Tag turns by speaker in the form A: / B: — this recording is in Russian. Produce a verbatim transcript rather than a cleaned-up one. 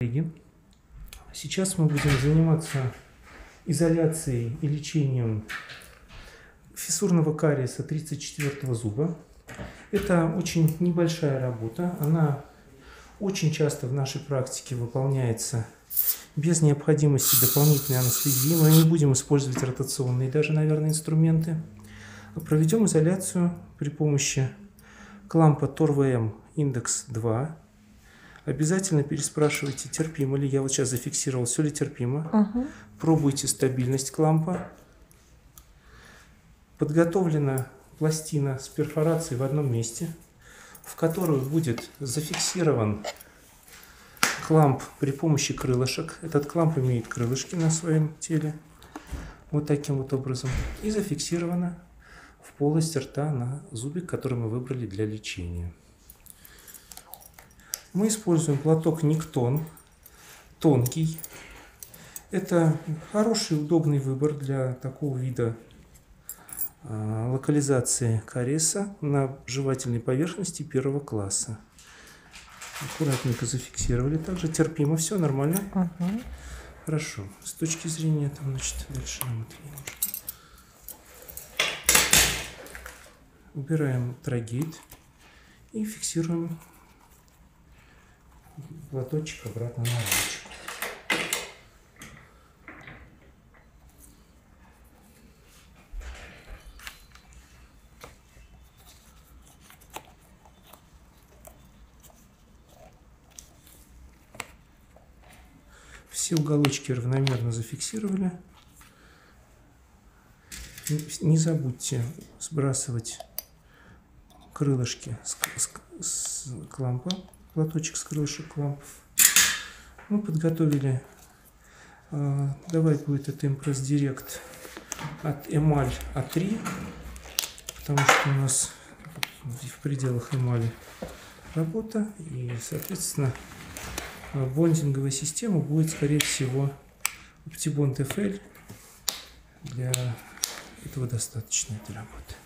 A: Сейчас мы будем заниматься изоляцией и лечением фиссурного кариеса тридцать четвёртого зуба. Это очень небольшая работа, она очень часто в нашей практике выполняется без необходимости дополнительной анестезии. Мы не будем использовать ротационные даже, наверное, инструменты. Проведем изоляцию при помощи клампа ТОР-ВМ индекс два. Обязательно переспрашивайте, терпимо ли. Я вот сейчас зафиксировал, все ли терпимо.
B: Угу.
A: Пробуйте стабильность клампа. Подготовлена пластина с перфорацией в одном месте, в которую будет зафиксирован кламп при помощи крылышек. Этот кламп имеет крылышки на своем теле. Вот таким вот образом. И зафиксировано в полость рта на зубик, который мы выбрали для лечения. Мы используем платок Никтон, тонкий. Это хороший, удобный выбор для такого вида э, локализации кариеса на жевательной поверхности первого класса. Аккуратненько зафиксировали. Также терпимо, все нормально.
B: Угу.
A: Хорошо. С точки зрения, там, значит, дальше нам это не нужно. Убираем трагейт и фиксируем платочек обратно на ручку. Все уголочки равномерно зафиксировали. Не забудьте сбрасывать крылышки с, с, с клампа, платочек с крылышек клампов. Мы подготовили, э, давай будет это импресс директ от эмаль а три, потому что у нас в пределах эмали работа, и, соответственно, бондинговая система будет, скорее всего, OptiBond эф эл. Для этого достаточно этой работы.